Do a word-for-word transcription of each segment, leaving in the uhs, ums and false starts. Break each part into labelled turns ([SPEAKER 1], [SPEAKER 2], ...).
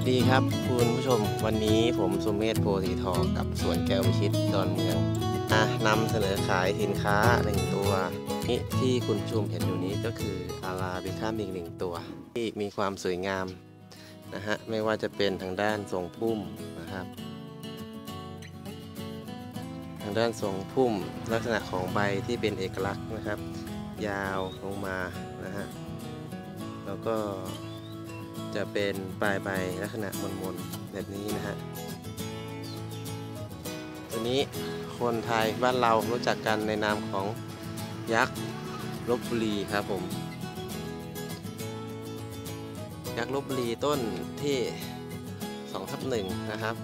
[SPEAKER 1] ดีครับคุณผู้ชมวันนี้ผมสุเมธโพธิทองกับสวนแก้ววิชิตดอนเมืองนำเสนอขายสินค้าหนึ่งตัวนี้ที่คุณผู้ชมเห็นอยู่นี้ก็คืออาราบิก้าอีกหนึ่งตัวที่มีความสวยงามนะฮะไม่ว่าจะเป็นทางด้านทรงพุ่มนะครับทางด้านทรงพุ่มลักษณะของใบที่เป็นเอกลักษณ์นะครับยาวลงมานะฮะแล้วก็จะเป็นปลายใบลักษณะมนๆแบบนี้นะฮะตัวนี้คนไทยบ้านเรารู้จักกันในนามของยักษ์ลพบุรีครับผมยักษ์ลพบุรีต้นที่สองทับหนึ่งนะครับ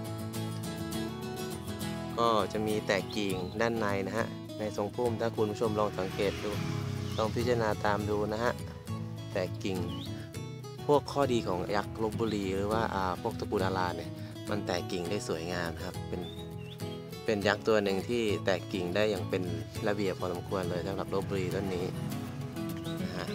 [SPEAKER 1] ก็จะมีแตกกิ่งด้านในนะฮะในทรงพุ่มถ้าคุณผู้ชมลองสังเกตดูลองพิจารณาตามดูนะฮะแตกกิ่งพวกข้อดีของยักษ์ลพบุรีหรือว่าอ่าพวกตระกูลอาราเนี่ยมันแตกกิ่งได้สวยงามครับเป็นเป็นยักษ์ตัวหนึ่งที่แตกกิ่งได้อย่างเป็นระเบียบพอสมควรเลยสำหรับลพบุรีต้นนี้นะฮะ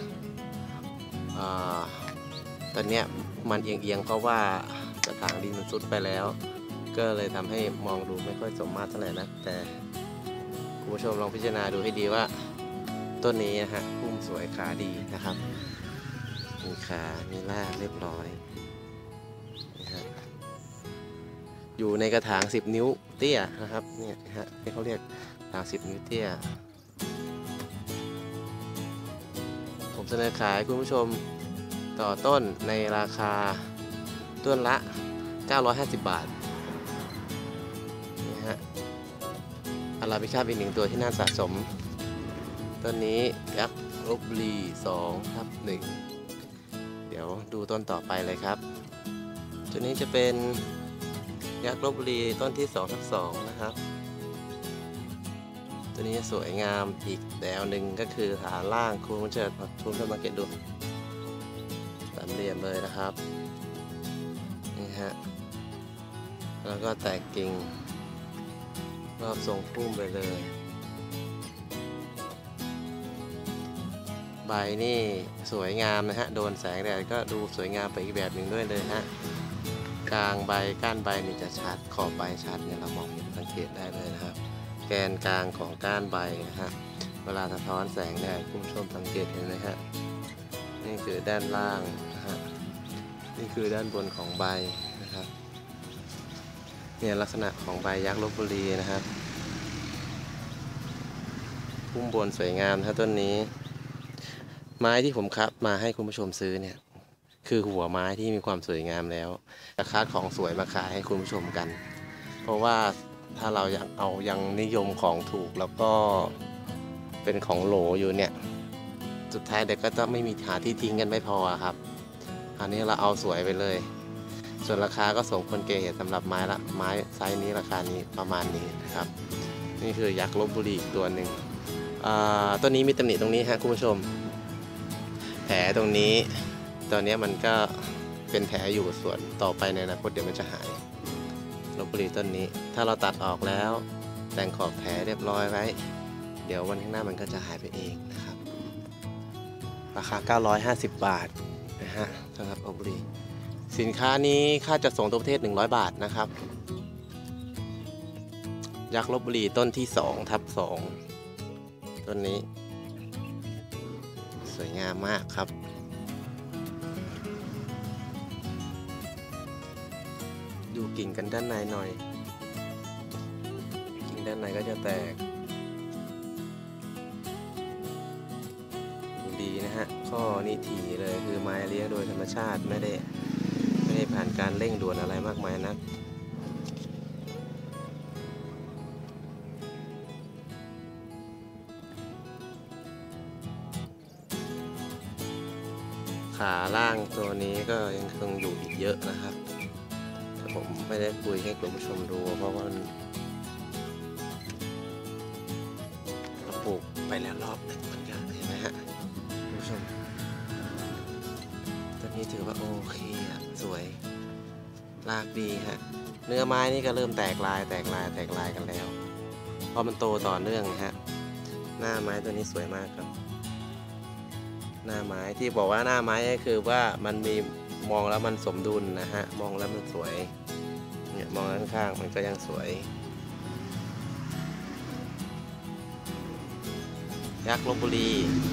[SPEAKER 1] ตอนเนี้ยมันเอียงๆเพราะว่ากระถางดินมันสุดไปแล้วก็เลยทำให้มองดูไม่ค่อยสมมาตรเท่าไหร่นะแต่คุณผู้ชมลองพิจารณาดูให้ดีว่าต้นนี้นะฮะพุ่มสวยขาดีนะครับมีขามีรากเรียบร้อยนะฮะอยู่ในกระถางสิบนิ้วเตี้ยนะครับเนี่ยฮะที่เขาเรียกกระถางสิบนิ้วเตี้ยผมเสนอขายคุณผู้ชมต่อต้นในราคาต้นละเก้าร้อยห้าสิบบาทนี่ฮะอาราบิก้าอีกหนึ่งตัวที่น่าสะสมต้นนี้ยักษ์ลพบุรีสองทับหนึ่งเดี๋ยวดูต้นต่อไปเลยครับตัวนี้จะเป็นยักษ์ลพบุรีต้นที่สองทับสองนะครับตัวนี้สวยงามอีกแนวหนึ่งก็คือฐานล่างคุณผู้ชมทุนเข้ามาเก็ตดูสามเหลี่ยมเลยนะครับนี่ฮะแล้วก็แตกกิ่งรอบทรงพุ่มไปเลยใบนี่สวยงามนะฮะโดนแสงแดดก็ดูสวยงามไปอีกแบบหนึ่งด้วยเลยฮะกลางใบก้านใบนี่จะชัดขอบใบชัดเนี่ยเรามองเห็นสังเกตได้เลยนะครับแกนกลางของก้านใบนะฮะเวลาสะท้อนแสงแดดคุณผู้ชมสังเกตเห็นไหมฮะนี่คือด้านล่างนะฮะนี่คือด้านบนของใบนะครับเนี่ยลักษณะของใบยักษ์ลพบุรีนะครับพุ่มบนสวยงามนะต้นนี้ไม้ที่ผมคัดมาให้คุณผู้ชมซื้อเนี่ยคือหัวไม้ที่มีความสวยงามแล้วจะคัดของสวยมาขายให้คุณผู้ชมกันเพราะว่าถ้าเราอยากเอายังนิยมของถูกแล้วก็เป็นของโหลอยู่เนี่ยสุดท้ายเด็กก็จะไม่มีหาที่ทิ้งกันไม่พอครับอันนี้เราเอาสวยไปเลยส่วนราคาก็สมควรเกเหตุสำหรับไม้ละไม้ไซส์นี้ราคานี้ประมาณนี้นะครับนี่คือยักษ์ลพบุรีอีกตัวหนึ่งต้นนี้มีตำหนิตรงนี้ฮะคุณผู้ชมแผลตรงนี้ตอนนี้มันก็เป็นแผลอยู่ส่วนต่อไปในอนาคตเดี๋ยวมันจะหายลพบุรีต้นนี้ถ้าเราตัดออกแล้วแต่งขอบแผลเรียบร้อยไว้เดี๋ยววันข้างหน้ามันก็จะหายไปเองนะครับราคาเก้าร้อยห้าสิบบาทนะฮะสำหรับลพบุรีสินค้านี้ค่าจัดส่งทั่วประเทศหนึ่งร้อยบาทนะครับยักษ์ลพบุรีต้นที่สองทับสองต้นนี้สวยงามมากครับดูกิ่งกันด้านในหน่อยกิ่งด้านในก็จะแตกดีนะฮะข้อนี้ถี่เลยคือไม้เลี้ยงโดยธรรมชาติไม่ได้ไม่ได้ผ่านการเร่งด่วนอะไรมากมายนักขาล่างตัวนี้ก็ยังคงอยู่อีกเยอะนะครับแต่ผมไม่ได้คุยให้คุณผู้ชมดูเพราะว่าเราปลูกไปแล้วรอบหนึ่งมันก็เห็นไหมฮะคุณผู้ชมตัวนี้ถือว่าโอเคอะสวยรากดีฮะเนื้อไม้นี่ก็เริ่มแตกลายแตกลายแตกลายกันแล้วเพราะมันโตต่อเนื่องฮะหน้าไม้ตัวนี้สวยมากครับหน้าไม้ที่บอกว่าหน้าไม้ก็คือว่ามันมีมองแล้วมันสมดุลนะฮะมองแล้วมันสวยเนี่ยมองด้านข้างมันก็ยังสวยยักษ์ลพบุรี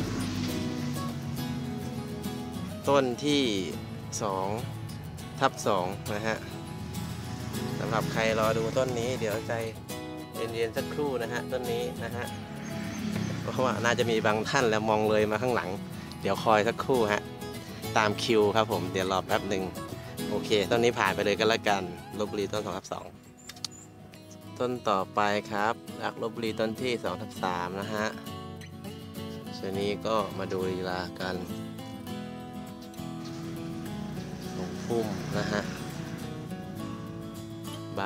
[SPEAKER 1] ต้นที่สองทับสองนะฮะสำหรับใครรอดูต้นนี้เดี๋ยวใจเย็นๆสักครู่นะฮะต้นนี้นะฮะเพราะว่าน่าจะมีบางท่านแล้วมองเลยมาข้างหลังเดี๋ยวคอยสักครู่ฮะตามคิวครับผมเดี๋ยวรอแป๊บหนึ่งโอเคต้นนี้ผ่านไปเลยก็แล้วกันลพบุรีต้นสองทับสองต้นต่อไปครับยักษ์ลพบุรีต้นที่สองทับสามนะฮะส่วนนี้ก็มาดูลีลากันลงพุ่มนะฮะใบ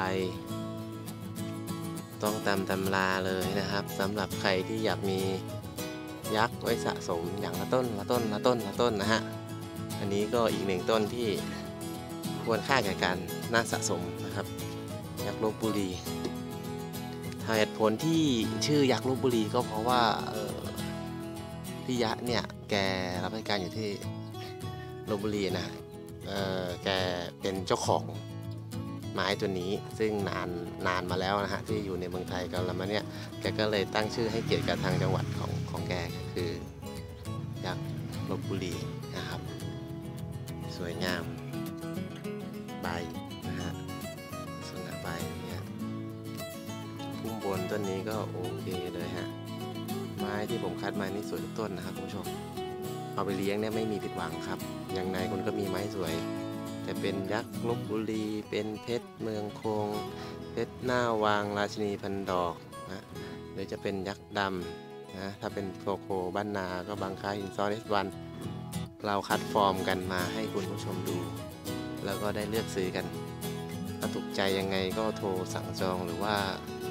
[SPEAKER 1] ต้องตามตำราเลยนะครับสำหรับใครที่อยากมียักษ์ไว้สะสมอย่างละต้นละต้นละต้นละต้นนะฮะอันนี้ก็อีกหนึ่งต้นที่ควรค่าแก่การน่าสะสมนะครับยักษ์ลพบุรีเหตุผลที่ชื่อยักษ์ลพบุรีก็เพราะว่าพี่ยะเนี่ยแกรับราชการอยู่ที่ลพบุรีนะเออแกเป็นเจ้าของไม้ตัวนี้ซึ่งนานนานมาแล้วนะฮะที่อยู่ในเมืองไทยกันแล้วมาเนี่ยแกก็เลยตั้งชื่อให้เกียรติกับทางจังหวัดของของแกก็คือยักษ์ลพบุรีนะครับสวยงามใบนะฮะสวยงามใบเนี่ยพุ่มบนต้นนี้ก็โอเคเลยฮะไม้ที่ผมคัดมานี่สวยทุกต้นนะครับคุณผู้ชมเอาไปเลี้ยงเนี่ยไม่มีผิดหวังครับอย่างไรคุณก็มีไม้สวยแต่เป็นยักษ์ลพบุรีเป็นเพชรเมืองคงเพชรหน้าวางราชินีพันดอกนะหรือจะเป็นยักษ์ดำนะถ้าเป็นโคโคบ้านนาก็บางคาหินซ้อนเอสวันเราคัดฟอร์มกันมาให้คุณผู้ชมดูแล้วก็ได้เลือกซื้อกันถ้าถูกใจยังไงก็โทรสั่งจองหรือว่า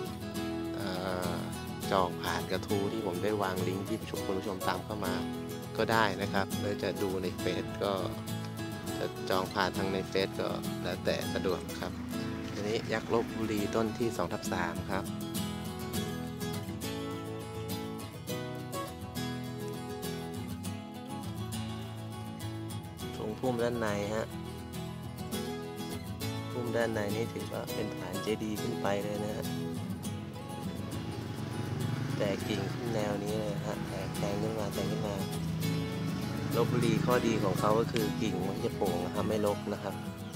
[SPEAKER 1] จองผ่านกระทู้ที่ผมได้วางลิงก์ที่คุณผู้ชมตามเข้ามาก็ได้นะครับหรือจะดูในเฟซก็จะจองผ่านทางในเฟซก็แล้วแต่สะดวกครับทีนี้ยักษ์ลพบุรีต้นที่สองทับสามครับตรงพุ่มด้านในฮะพุ่มด้านในนี่ถือว่าเป็นฐานเจดีย์ขึ้นไปเลยนะฮะแต่กิ่งขึ้นแนวนี้เลยฮะแตกแทงขึ้นมาแทงขึ้นมาลพบุรีข้อดีของเขาก็คือกิ่งมันจะโป่งนะครับไม่รกนะครับ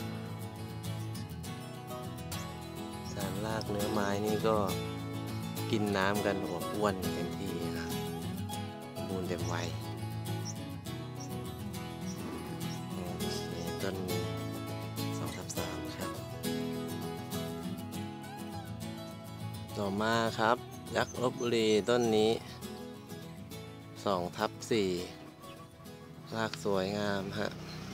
[SPEAKER 1] สารรากเนื้อไม้นี่ก็กินน้ำกันอวบอ้วนเต็มที่นะบูนเต็มวัยโอเคต้นสองทับสามครับต่อมาครับยักษ์ลพบุรีต้นนี้สองทับสี่รากสวยงามฮะ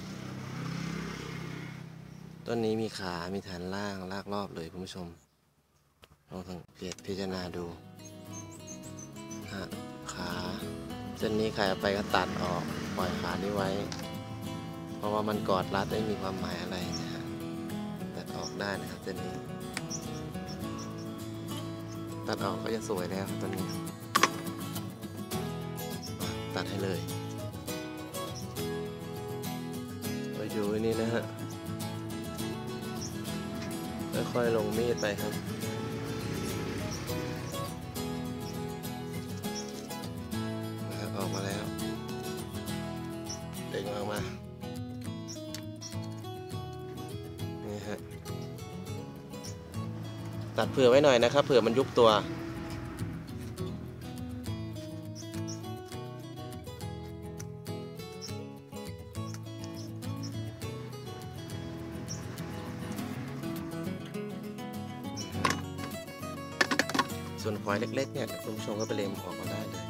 [SPEAKER 1] ต้นนี้มีขามีฐานล่างรากรอบเลยคุณผู้ชมลองสังเกตพิจารณาดูฮะขาเส้นนี้ใครเอาไปก็ตัดออกปล่อยขานี้ไว้เพราะว่ามันกอดรัดไม่มีความหมายอะไรนะฮะตัดออกได้นะครับเส้นนี้ตัดออกก็จะสวยแล้วต้นนี้ตัดให้เลยไปอยู่นี่นะฮะค่อยๆลงมีดไปครับออกมาแล้วเด้งออกมานี่ฮะตัดเผื่อไว้หน่อยนะครับเผื่อมันยุบตัวส่วนควายเล็กๆเนี่ยคุณผู้ชมก็ไปเล็มออกมาได้เลย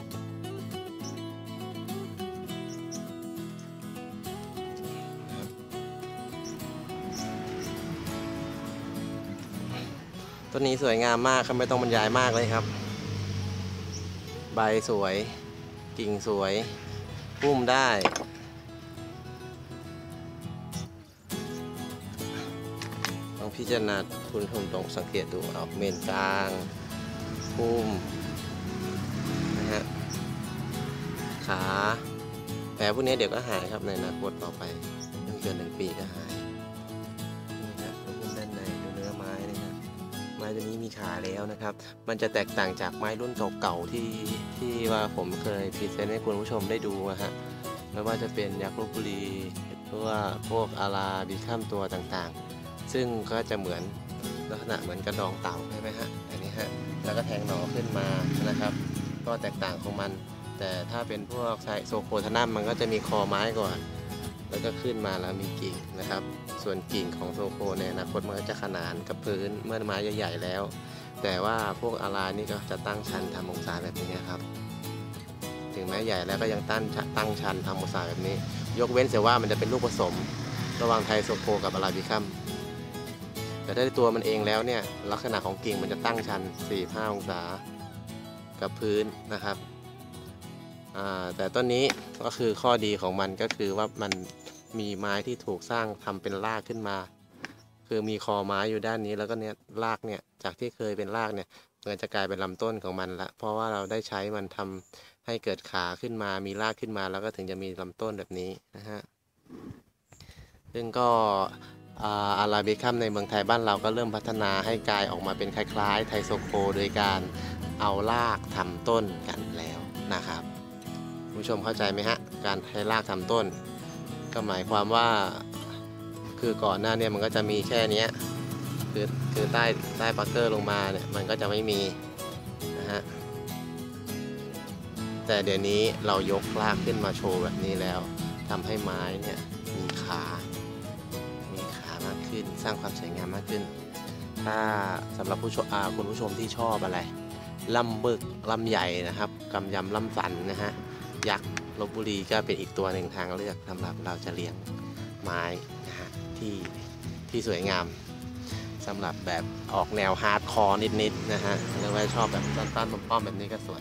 [SPEAKER 1] ต้นนี้สวยงามมากครับไม่ต้องบรรยายมากเลยครับใบสวยกิ่งสวยพุ่มได้ต้องพิจารณาคุณผู้ชมต้องสังเกตดูเอาเมนกลางพุ่มนะฮะขาแผลพวกนี้เดี๋ยวก็หายครับในอนาคตต่อไปไม่เกินหนึ่งปีก็หายนี่ครับดูด้านในดูเนื้อไม้นะครับไม้ตัวนี้มีขาแล้วนะครับมันจะแตกต่างจากไม้รุ่นเก่าๆที่ที่ว่าผมเคยพรีเซนต์ให้คุณผู้ชมได้ดูนะฮะไม่ว่าจะเป็นยักษ์ลพบุรีหรือว่าพวกอาราบิคัมตัวต่างๆซึ่งก็จะเหมือนลักษณะเหมือนกระดองเต่าใช่ไหมฮะอันนี้ฮะแล้วก็แทงหน่อขึ้นมานะครับก็แตกต่างของมันแต่ถ้าเป็นพวกโซโคทานัมมันก็จะมีคอไม้ก่อนแล้วก็ขึ้นมาแล้วมีกิ่งนะครับส่วนกิ่งของโซโคในอนาคตมันก็จะขนานกับพื้นเมื่อไม้ใหญ่ๆแล้วแต่ว่าพวกอารานี่ก็จะตั้งชันทำองศาแบบนี้ครับถึงแม้ใหญ่แล้วก็ยังตั้งตั้งชันทำองศาแบบนี้ยกเว้นเสียว่ามันจะเป็นลูกผสมระหว่างไทโซโคกับอาราบิคัมแต่ถ้าตัวมันเองแล้วเนี่ยลักษณะของกิ่งมันจะตั้งชัน สี่สิบห้า องศากับพื้นนะครับแต่ต้นนี้ก็คือข้อดีของมันก็คือว่ามันมีไม้ที่ถูกสร้างทำเป็นรากขึ้นมาคือมีคอไม้อยู่ด้านนี้แล้วก็เนี่ยรากเนี่ยจากที่เคยเป็นรากเนี่ยมันจะกลายเป็นลำต้นของมันละเพราะว่าเราได้ใช้มันทำให้เกิดขาขึ้นมามีรากขึ้นมาแล้วก็ถึงจะมีลำต้นแบบนี้นะฮะซึ่งก็อาราบิคัมในเมืองไทยบ้านเราก็เริ่มพัฒนาให้กลายออกมาเป็นคล้ายๆไทโซโคโดยการเอารากทำต้นกันแล้วนะครับผู้ชมเข้าใจไหมฮะการใช้รากทำต้นก็หมายความว่าคือก่อนหน้าเนี่ยมันก็จะมีแค่นี้คือคือใต้ใต้ปักเกอร์ลงมาเนี่ยมันก็จะไม่มีนะฮะแต่เดี๋ยวนี้เรายกรากขึ้นมาโชว์แบบนี้แล้วทำให้ไม้เนี่ยมีขามีขามากขึ้นสร้างความสวยงามมากขึ้นถ้าสำหรับผู้ชมคุณผู้ชมที่ชอบอะไรลำบึกลำใหญ่นะครับกำยำลำสันนะฮะยักษ์ลพบุรีก็เป็นอีกตัวหนึ่งทางเลือกสำหรับเราจะเลี้ยงไม้นะฮะที่ที่สวยงามสำหรับแบบออกแนวฮาร์ดคอร์นิดๆนะฮะหรือว่าชอบแบบต้นๆป้อมๆแบบนี้ก็สวย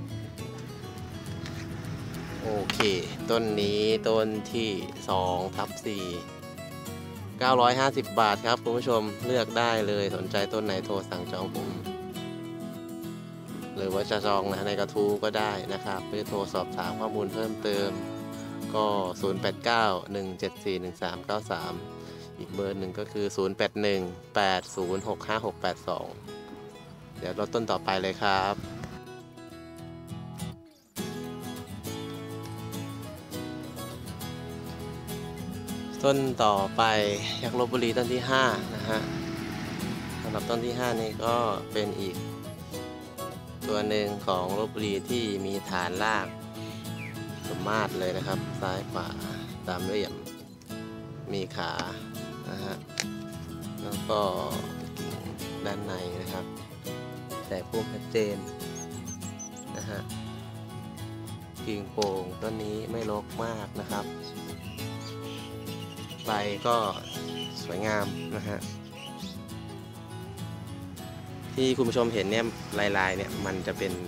[SPEAKER 1] โอเคต้นนี้ต้นที่สองทับสี่ เก้าร้อยห้าสิบบาทครับคุณผู้ชมเลือกได้เลยสนใจต้นไหนโทรสั่งจองผมหรือว่าจะจองนะในกระทู้ก็ได้นะครับหรือโทรสอบถามข้อมูลเพิ่มเติมก็ ศูนย์ แปด เก้า หนึ่ง เจ็ด สี่ หนึ่ง สาม เก้า สาม อีกเบอร์หนึ่งก็คือ ศูนย์ แปด หนึ่ง แปด ศูนย์ หก ห้า หก แปด สอง เดี๋ยวรถต้นต่อไปเลยครับต้นต่อไปยักษ์ลพบุรีต้นที่ห้านะฮะสำหรับต้นที่ห้านี่ก็เป็นอีกตัวหนึ่งของลพบุรีที่มีฐานรากสมมาตรเลยนะครับซ้ายขวาสามเหลี่ยมมีขานะฮะแล้วก็กิ่งด้านในนะครับแต่พวกชัดเจนนะฮะกิ่งโป่งต้นนี้ไม่รกมากนะครับใบก็สวยงามนะฮะที่คุณผู้ชมเห็นเนี่ยลายๆเนี่ยมันจะเป็น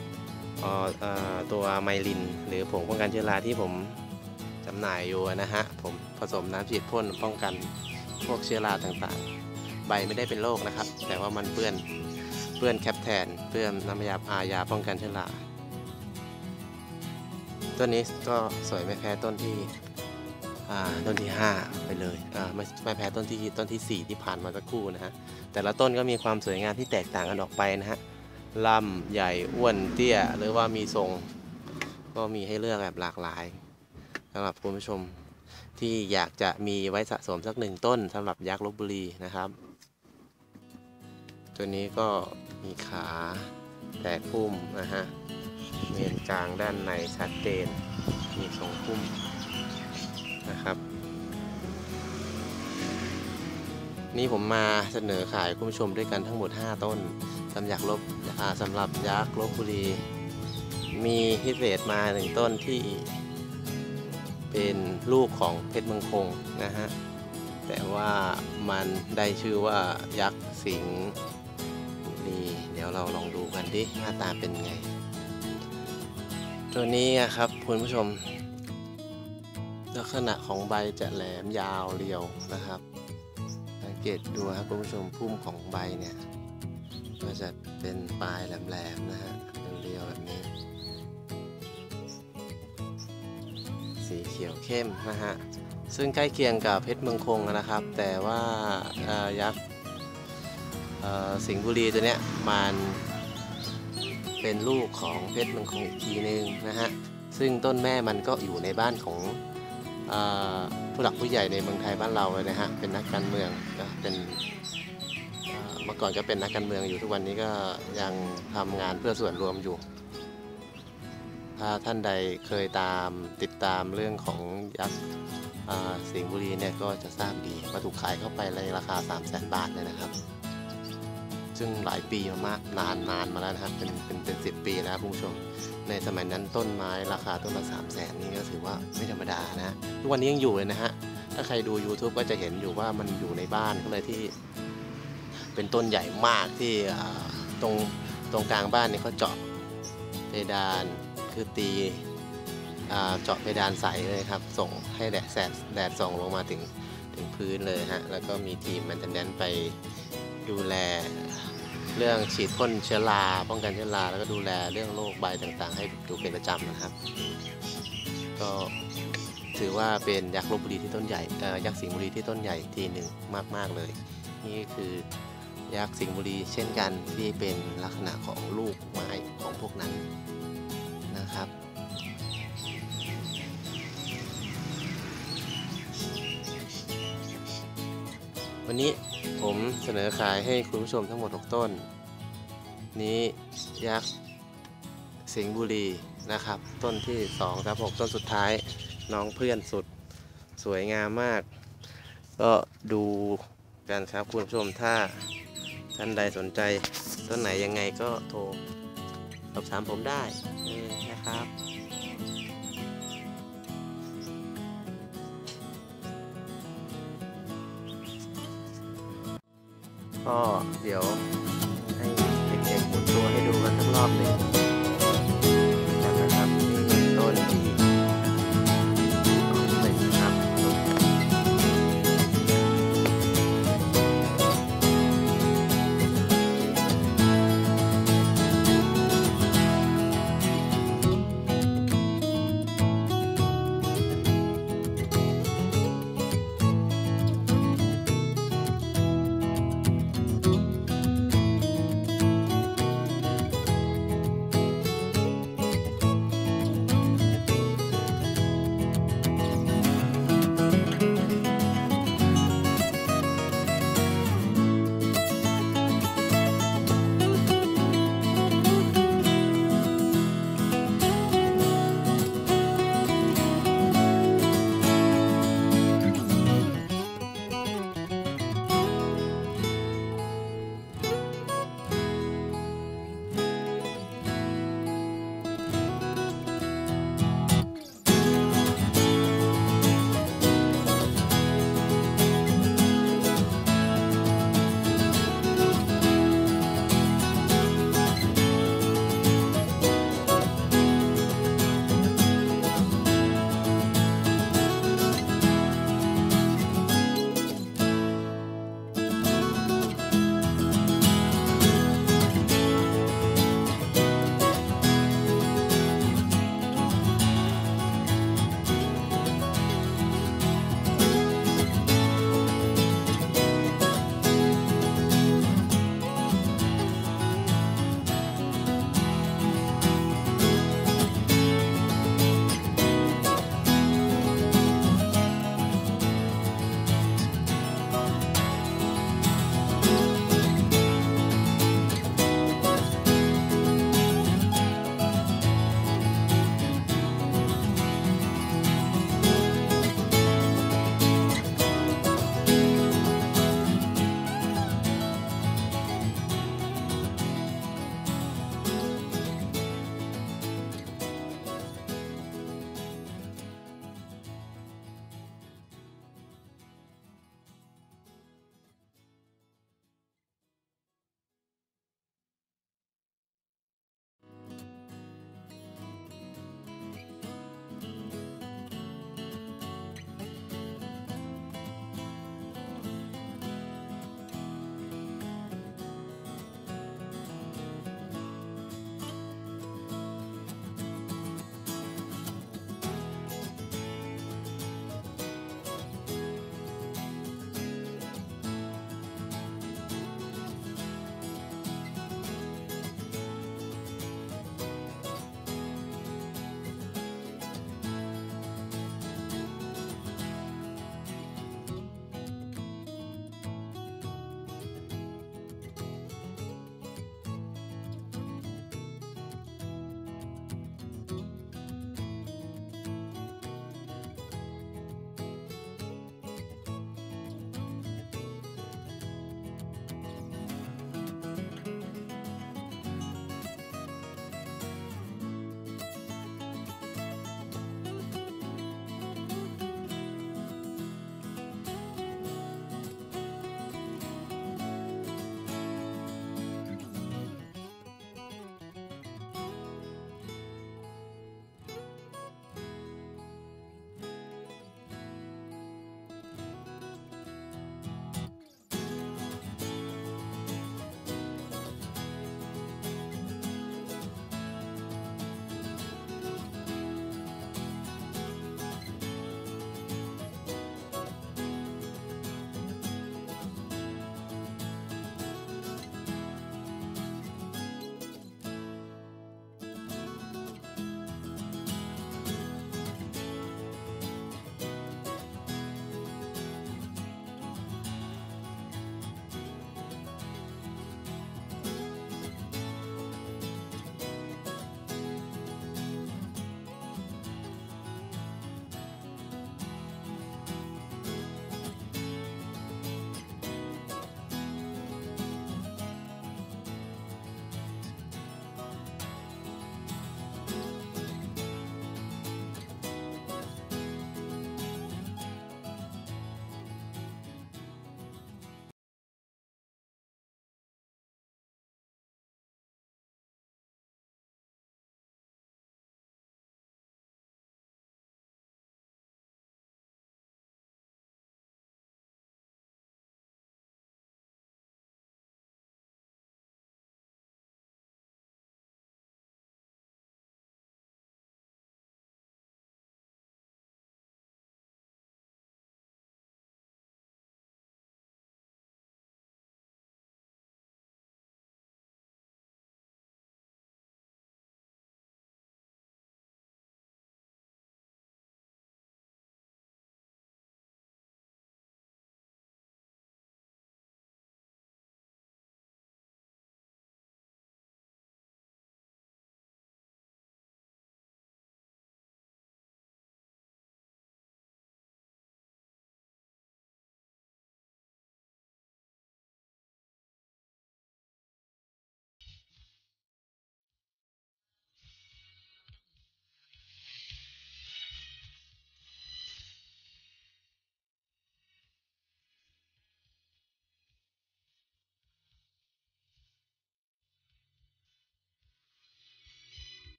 [SPEAKER 1] ตัวไมลินหรือผงป้องกันเชื้อราที่ผมจำหน่ายอยู่นะฮะผมผสมน้ำฉีดพ่นป้องกันพวกเชื้อราต่างๆใบไม่ได้เป็นโรคนะครับแต่ว่ามันเปื้อนเปื้อนแคปแทนเปื้อนน้ำยาอายาป้องกันเชื้อราต้นนี้ก็สวยไม่แพ้ต้นที่ต้นที่ห้าไปเลยไม่ไม่แพ้ต้นที่ต้นที่สี่ที่ผ่านมาสักครู่นะฮะแต่ละต้นก็มีความสวยงามที่แตกต่างกันออกไปนะฮะลำใหญ่อ้วนเตี้ยหรือว่ามีทรงก็มีให้เลือกแบบหลากหลายสำหรับคุณผู้ชมที่อยากจะมีไว้สะสมสักหนึ่งต้นสำหรับยักษ์ลพบุรีนะครับตัวนี้ก็มีขาแตกพุ่มนะฮะเมนกลางด้านในชัดเจนมีทรงพุ่มนะครับนี่ผมมาเสนอขายคุณผู้ชมด้วยกันทั้งหมดห้าต้นสำหรับลบสำหรับยักษ์ลพบุรีมีพิเศษมาหนึ่งต้นที่เป็นลูกของเพชรเมืองคงนะฮะแต่ว่ามันได้ชื่อว่ายักษ์สิงห์บุรีเดี๋ยวเราลองดูกันดิหน้าตาเป็นไงตัวนี้ครับคุณผู้ชมลักษณะของใบจะแหลมยาวเรียวนะครับสังเกตดูครับคุณผู้ชมพุ่มของใบเนี่ยก็จะเป็นปลายแหลมๆนะฮะเรียวๆแบบนี้สีเขียวเข้มนะฮะซึ่งใกล้เคียงกับเพชรเมืองคงนะครับแต่ว่ายักษ์สิงห์บุรีตัวเนี้ยมันเป็นลูกของเพชรเมืองคงอีกทีนึงนะฮะซึ่งต้นแม่มันก็อยู่ในบ้านของผู้หลักผู้ใหญ่ในเมืองไทยบ้านเราเลยนะฮะเป็นนักการเมืองก็เป็นเมื่อก่อนก็เป็นนักการเมืองอยู่ทุกวันนี้ก็ยังทำงานเพื่อส่วนรวมอยู่ถ้าท่านใดเคยตามติดตามเรื่องของยักษ์สิงห์บุรีเนี่ยก็จะทราบดีว่าถูกขายเข้าไปในราคา สามแสน บาทเลยนะครับซึ่งหลายปีมากนานนานมาแล้วนะครับเป็นเป็นเป็นสิบปีแล้วคุณผู้ชมในสมัยนั้นต้นไม้ราคาต้นละ สามแสน นี่ก็ถือว่าไม่ธรรมดานะทุกวันนี้ยังอยู่เลยนะฮะถ้าใครดู YouTube ก็จะเห็นอยู่ว่ามันอยู่ในบ้านก็เลยที่เป็นต้นใหญ่มากที่ตรงตรงกลางบ้านนี่เขาเจาะเพดานคือตีเจาะเพดานใสเลยครับส่งให้แดดแสดแดดส่องลงมาถึงถึงพื้นเลยฮะแล้วก็มีทีมมันจะแนนไปดูแลเรื่องฉีดพ่นเชื้อราป้องกันเชื้อราแล้วก็ดูแลเรื่องโรคใบต่างๆให้ดูเป็นประจำนะครับก็ถือว่าเป็นยักษ์ลพบุรีที่ต้นใหญ่ยักษ์สิงห์บุรีที่ต้นใหญ่ทีหนึ่งมากๆเลยนี่คือยักษ์สิงห์บุรีเช่นกันที่เป็นลักษณะของลูกไม้ของพวกนั้นนะครับวันนี้ผมเสนอขายให้คุณผู้ชมทั้งหมดหกต้นนี้ยักษ์สิงห์บุรีนะครับต้นที่สองครับหกต้นสุดท้ายน้องเพื่อนสุดสวยงามมากก็ดูกันครับคุณผู้ชมถ้าท่านใดสนใจต้นไหนยังไงก็โทรสอบถามผมได้นะครับก็เดี๋ยวให้เด็กๆหมุนตัวให้ดูกันสักรอบหนึ่ง